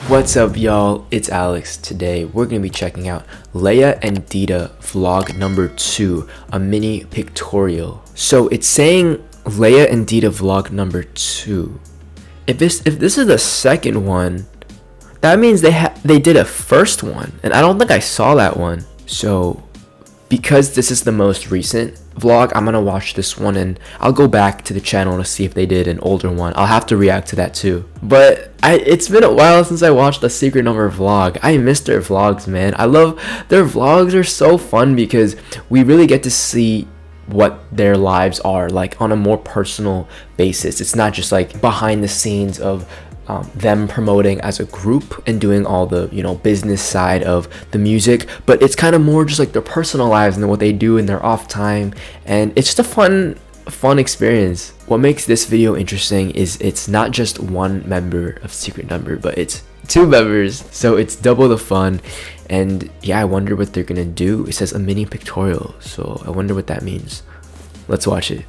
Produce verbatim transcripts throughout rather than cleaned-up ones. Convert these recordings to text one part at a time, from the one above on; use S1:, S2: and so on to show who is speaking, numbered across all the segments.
S1: What's up, y'all? It's Alex. Today we're gonna be checking out Leia and Dita vlog number two, a mini pictorial. So it's saying Leia and Dita vlog number two. If this if this is the second one, that means they ha they did a first one, and I don't think I saw that one. So because this is the most recent vlog, I'm gonna watch this one and I'll go back to the channel to see if they did an older one. I'll have to react to that too. But I it's been a while since I watched a Secret Number vlog. I miss their vlogs, man. I love their vlogs. Are so fun because we really get to see what their lives are like on a more personal basis. It's not just like behind the scenes of Um, them promoting as a group and doing all the, you know, business side of the music, but it's kind of more just like their personal lives and what they do in their off time, and it's just a fun fun experience. What makes this video interesting is it's not just one member of Secret Number, but it's two members, so it's double the fun. And yeah, I wonder what they're gonna do. It says a mini pictorial, so I wonder what that means. Let's watch it.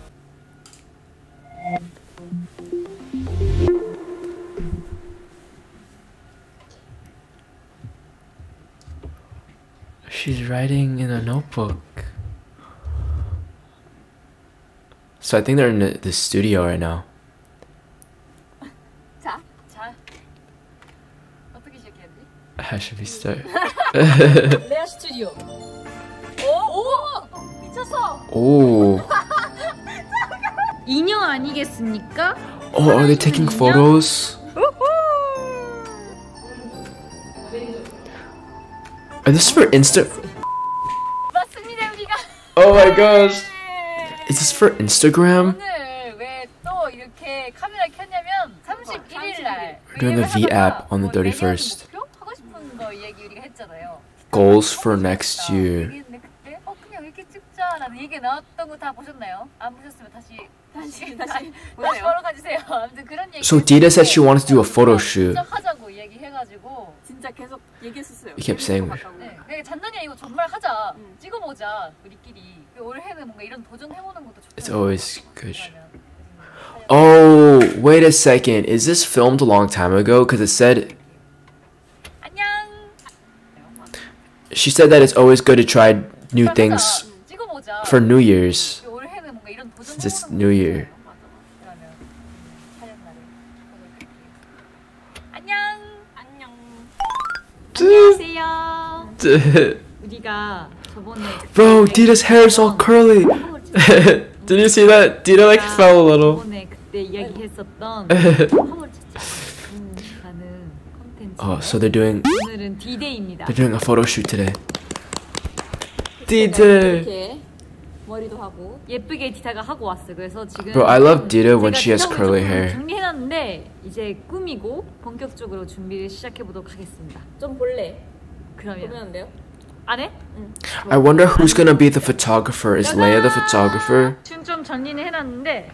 S1: She's writing in a notebook. So I think they're in the, the studio right now.
S2: 자, 자. 어떻게 시작해야 돼?
S1: How should we start?
S2: 레아 스튜디오. 오, 오, 미쳤어.
S1: Oh.
S2: 인형 아니겠습니까?
S1: Oh, are they taking photos? Are this for Insta?
S2: 맞습니다, 우리가.
S1: Oh my gosh. Is this for Instagram?
S2: 오늘 왜 또 이렇게 카메라 켰냐면 삼십일 일 날.
S1: We're doing a V app on the thirty-first.
S2: 하고 싶은 거 얘기 우리가 했잖아요.
S1: Goals for next year.
S2: 얘기했는데 그때 어 그냥 이렇게 찍자라는 얘기 나왔던 거 다 보셨나요? 안 보셨으면 다시 다시 다시 다시 보러 가주세요. 아무튼 그런 얘기.
S1: So Dita said she wanted to do a photo shoot.
S2: 하자고 얘기해가지고 진짜 계속 얘기했었어요.
S1: You kept saying that.
S2: 네, 잔난이야 이거 정말 하자. 응. 찍어보자 우리끼리. 올해는 뭔가 이런 도전해보는 것도 좋다.
S1: It's always good. Oh, wait a second. Is this filmed a long time ago? Because it said.
S2: 안녕.
S1: She said that it's always good to try new things for New Year's. Since it's New Year.
S2: 안녕. 안녕. 안녕하세요. 우리가 저번에
S1: Bro, Dita's hair is all curly. Did you see that? Dita like fell a little.
S2: 저번에 그때 이야기했었던
S1: Oh, so they're doing
S2: 오늘은 D-Day입니다.
S1: they're doing a photo shoot today. Dita.
S2: 머리도 하고 예쁘게 디타가 하고 왔어. 그래서 지금
S1: Bro, I love Dita when she has curly hair.
S2: 준비해놨는데 이제 꾸미고 본격적으로 준비를 시작해 보도록 하겠습니다. 좀 볼래? 그러면 보면 안 돼요? 안 해? 응.
S1: I wonder who's gonna be the photographer. Is Leia the photographer?
S2: 지금 좀 정리는 해놨는데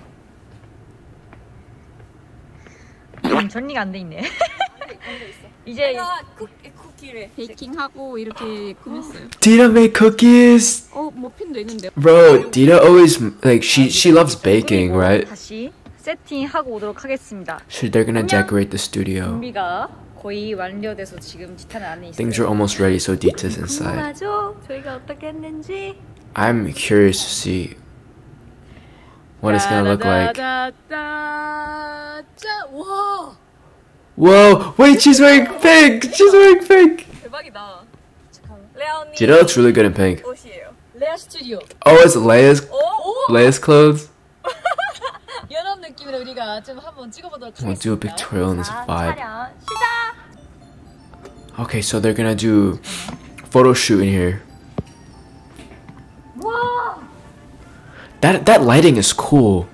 S2: 음, 정리가 안 돼 있네. 이제 쿠키를 베이킹하고 이렇게 꾸몄어요.
S1: Dita made cookies.
S2: 어, 머핀도 있는데.
S1: Bro, Dita always like she she loves baking, right?
S2: 다시 세팅하고 오도록 하겠습니다.
S1: So they're gonna decorate the studio.
S2: 준비가 거의 완료돼서 지금 디타는 안에 있어요.
S1: Things are almost ready, so Dita's inside.
S2: 궁금하죠? 저희가 어떻게 했는지.
S1: I'm curious to see what it's gonna look like.
S2: 와.
S1: Whoa! Wait, she's wearing pink. She's wearing pink.
S2: 대박이다. 레아 언니.
S1: Dita looks really good in pink.
S2: 옷이에요. 레아 스튜디오.
S1: Oh, it's Leia's
S2: 오, 오.
S1: Leia's clothes.
S2: 이런 느낌으로 우리가 좀 한번 찍어보도록 하겠습니다.
S1: We'll do a pictorial in this vibe.
S2: 촬영 시작.
S1: Okay, so they're gonna do photo shoot in here.
S2: 와.
S1: That that lighting is cool.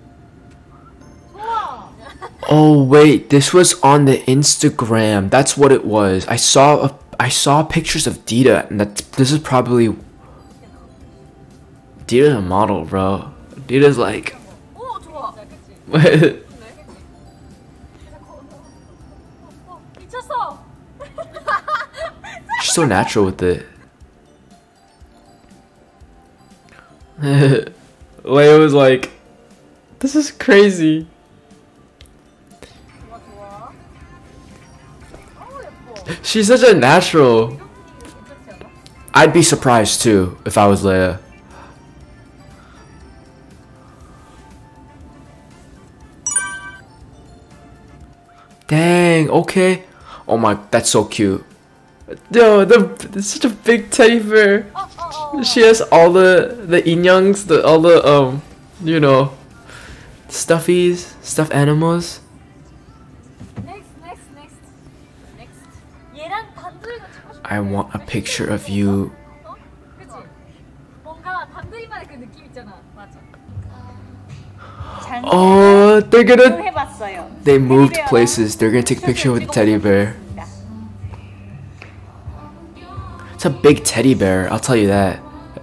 S2: 우와.
S1: Oh wait, this was on the Instagram. That's what it was. I saw a, I saw pictures of Dita, and that this is probably Dita's a model, bro. Dita's like.
S2: 오, 좋아. 미쳤어.
S1: She's so natural with it. Leia was like, this is crazy. She's such a natural. I'd be surprised too if I was Leia. Dang, okay. Oh my, that's so cute. Yo, the it's such a big teddy bear. She has all the the inyoungs, the all the um, you know, stuffies, stuffed animals.
S2: Next, next, next, next. 얘랑 단둘이가 찍고 싶어.
S1: I want a picture of you.
S2: 어? 그치? 뭔가 단둘이만의 그 느낌 있잖아. 맞아.
S1: Oh, they're gonna.
S2: 해봤어요.
S1: They moved places. They're gonna take a picture with the teddy bear. It's a big teddy bear, I'll tell you that.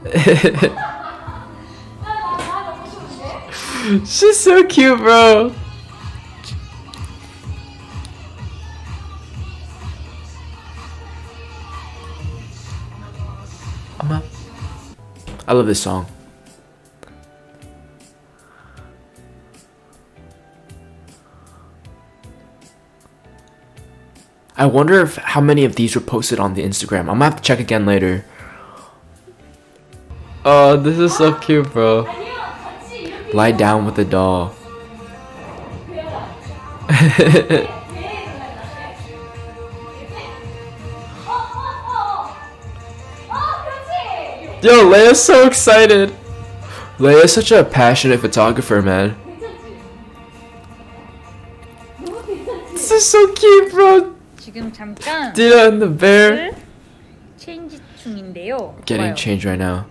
S1: She's so cute, bro. Amma. I love this song. I wonder if how many of these were posted on the Instagram. I'm gonna have to check again later. Oh, this is so cute, bro. Lie down with the doll. Yo, Leia's so excited. Leia's such a passionate photographer, man. This is so cute, bro.
S2: 지금 잠깐
S1: Dita and the bear.
S2: 체인지 중인데요.
S1: Getting
S2: 봐요.
S1: changed right now.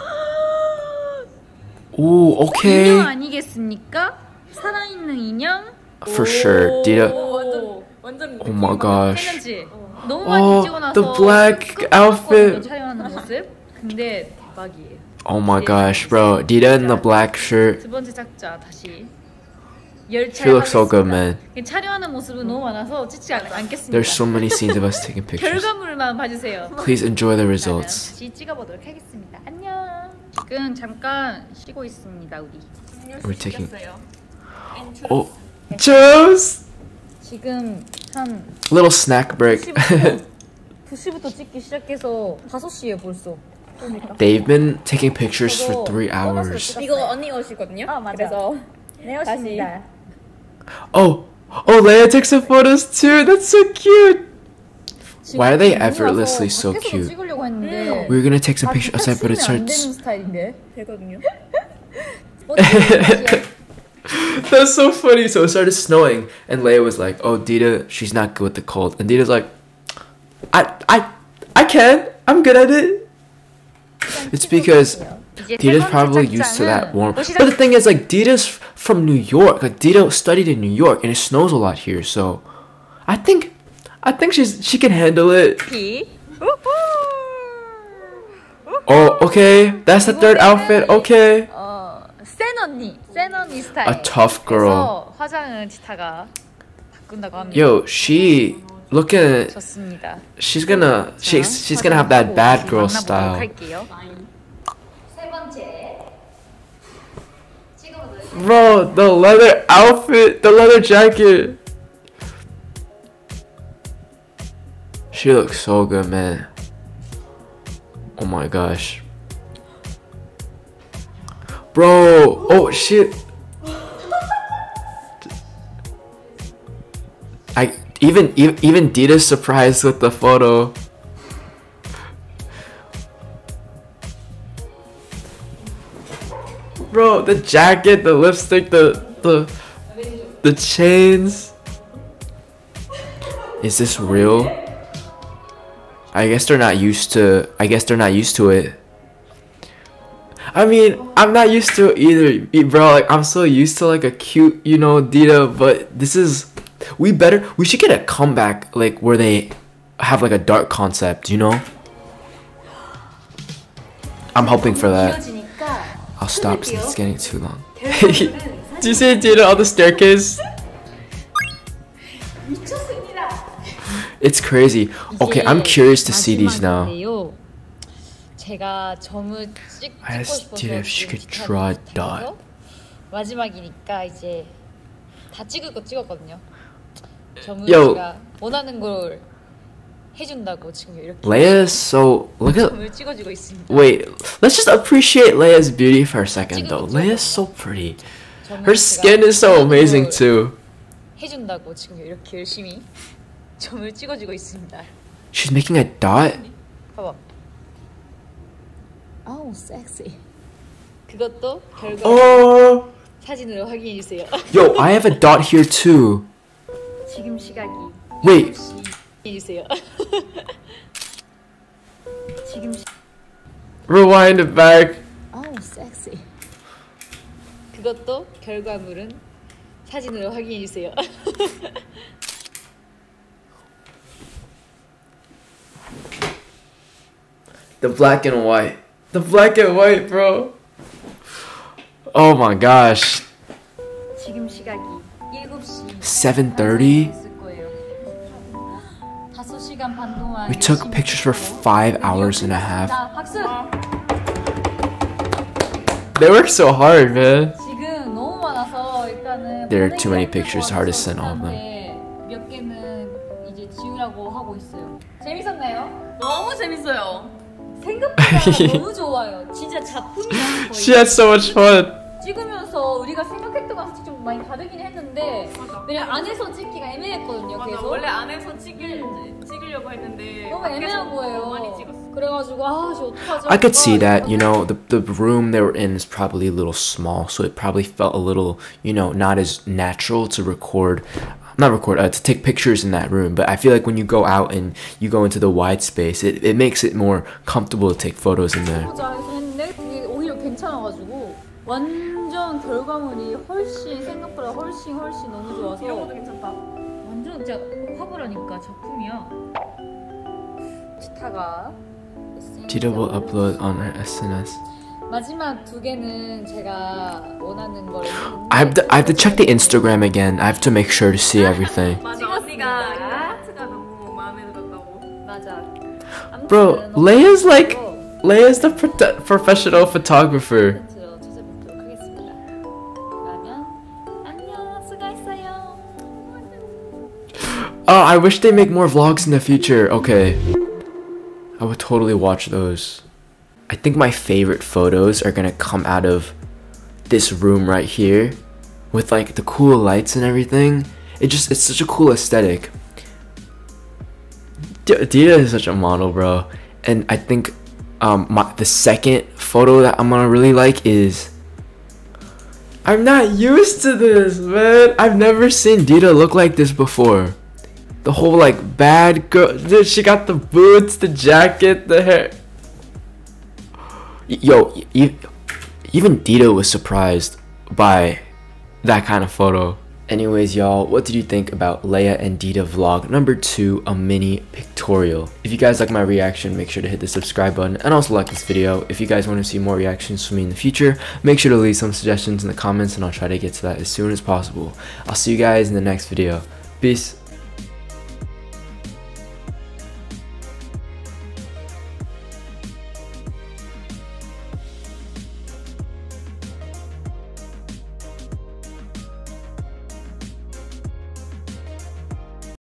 S1: Ooh, okay.
S2: 인형 아니겠습니까? 살아있는 인형.
S1: For sure, Dita.
S2: 완전 완전.
S1: Oh my gosh.
S2: 괜찮지? 너무 많이 찍고 나서
S1: the black
S2: 끝났거든요,
S1: outfit.
S2: 촬영하는 모습. 근데 대박이에요.
S1: Oh my gosh, bro. Dita in the black shirt.
S2: 두 번째 작자 다시. 열차.
S1: She looks so good, man.
S2: 촬영하는 모습은 너무 많아서 찍지 않, 않겠습니다.
S1: There's so many scenes of us taking pictures.
S2: 결과물만 봐주세요.
S1: Please enjoy the results.
S2: 다시 찍어보도록 하겠습니다. 안녕. 지금 잠깐 쉬고 있습니다, 우리.
S1: We're taking. Oh, Joe's
S2: 지금 한
S1: little snack break.
S2: 두 시부터 찍기 시작해서 다섯 시에 벌써.
S1: They've been taking pictures for three hours.
S3: 이거 언니 옷이거든요.
S2: 아, 맞아.
S3: 그래서
S2: 내 옷입니다.
S1: Oh, oh, Leia took some photos too. That's so cute. Why are they effortlessly so cute?
S2: 찍으려고 했는데
S1: We were gonna take some pictures outside, but it
S2: 안 되는
S1: starts.
S2: 스타일인데.
S3: 되거든요.
S1: That's so funny. So it started snowing, and Leia was like, "Oh, Dita, she's not good with the cold." And Dita's like, "I, I, I can. I'm good at it." It's because Dita's probably used to that warm. But the thing is, like, Dita's from New York. Like, Dita studied in New York, and it snows a lot here. So, I think, I think she's she can handle it. Oh, okay. That's the third outfit. Okay.
S2: 어, 센 언니, 센 언니 스타일.
S1: A tough girl.
S2: 그래서 화장은 지타가 바꾼다고 합니다.
S1: Yo, she looking.
S2: 좋습니다.
S1: She's gonna. She's she's gonna have that bad girl
S2: 만나보도록
S1: style.
S2: 할게요.
S3: 세 번째. 찍어보도록.
S1: Bro, the leather outfit, the leather jacket. She looks so good, man. Oh my gosh. Bro, oh shit. I even even even Dita's surprised with the photo. Bro, the jacket, the lipstick, the the the chains. Is this real? I guess they're not used to I guess they're not used to it. I mean, I'm not used to it either, e- bro. Like, I'm so used to like a cute, you know, Dita, but this is we better we should get a comeback like where they have like a dark concept, you know? I'm hoping for that. I'll stop since it's getting too long. Do you see Dita on the staircase? It's crazy. Okay, I'm curious to see these now.
S2: 마지막인데요. 제가 점을 찍,
S1: I
S2: 찍고
S1: asked
S2: 싶어서
S1: Dita if she
S2: 지금
S1: could
S2: 기타를
S1: draw a
S2: 기타에서
S1: dot.
S2: 마지막이니까 이제 다 찍을 거 찍었거든요. 점을
S1: Yo.
S2: 제가 원하는 걸 해준다고 지금 이렇게
S1: Leia is so look at
S2: 점을 찍어주고 있습니다.
S1: wait, let's just appreciate Leia's beauty for a second though. Leia is so pretty. Her skin is so amazing too.
S2: 해준다고 지금 이렇게 열심히 점을 찍어주고 있습니다.
S1: She's making a dot.
S2: 봐봐. 아우 섹시. 그것도 결과
S1: Oh,
S2: 사진으로 확인해 주세요.
S1: yo, I have a dot here too.
S2: 지금 시각이
S1: Wait,
S2: 확인해 주세요. 지금 시...
S1: rewind it back.
S2: 아우 섹시. 그것도 결과물은 사진으로 확인해 주세요.
S1: The black and white. The black and white, bro. Oh my gosh.
S2: 지금 시각이 일곱 시
S1: seven thirty?
S2: 됐을 거예요. 다섯 시간 반 동안
S1: We took
S2: 열심히
S1: pictures for
S2: 찍고
S1: five hours and a half.
S2: 자, 박수!
S1: They work so hard, man.
S2: 지금 너무 많아서 일단은
S1: There are too many
S2: 보내기
S1: pictures,
S2: 힘들 것
S1: hard to
S2: 같아서
S1: send all of them.
S2: 한데 몇 개는 이제 지우라고 하고 있어요. 재밌었나요?
S3: 너무 재밌어요.
S2: 생각보다 너무 좋아요. 진짜 작품이야 거의.
S1: She had so much fun.
S2: 찍으면서 우리가 생각했던 거랑 좀 많이 다르긴 했는데 왜냐면 안에서 찍기가 애매했거든요.
S3: 맞아.
S2: 계속.
S3: 원래 안에서 찍을 찍으려고 했는데
S2: 너무
S3: 밖에서
S2: 애매한 거예요.
S3: 너무 많이 찍었어.
S2: 그래가지고 아씨 어떡하지?
S1: I could see that, you
S2: 이러다가
S1: know, the, the room they were in is probably a little small, so it probably felt a little, you know, not as natural to record, not record, uh, to take pictures in that room. But I feel like when you go out and you go into the wide space, it, it makes it more comfortable to take photos in there.
S2: 보자 해서 했는데 그게 오히려 괜찮아가지고 완전 결과물이 훨씬 생각보다 훨씬 훨씬 너무 좋아서
S3: 이런 것도 괜찮다.
S2: 완전 진짜 화보라니까 작품이야. 치타가
S1: Tita will upload on her S N S.
S2: 마지막 두 개는 제가 원하는 걸
S1: I have to, I have to check the Instagram again. I have to make sure to see everything.
S3: 맞아. 언니가 그 하트가 너무 마음에 들었다고.
S2: 맞아.
S1: Bro, Leia's like, Leia's the pro- professional photographer.
S2: 찾아뵙도록 하겠습니다. 그러면 안녕, 수고했어요.
S1: Oh, I wish they make more vlogs in the future. Okay. I would totally watch those. I think my favorite photos are gonna come out of this room right here with like the cool lights and everything. It just, it's such a cool aesthetic. D- Dita is such a model, bro. And I think um, my, the second photo that I'm gonna really like is, I'm not used to this, man. I've never seen Dita look like this before. The whole like bad girl, dude, she got the boots, the jacket, the hair. Yo, e- even Dita was surprised by that kind of photo. Anyways, y'all, what did you think about Leia and Dita vlog number two, a mini pictorial? If you guys like my reaction, make sure to hit the subscribe button and also like this video. If you guys want to see more reactions from me in the future, make sure to leave some suggestions in the comments and I'll try to get to that as soon as possible. I'll see you guys in the next video. Peace.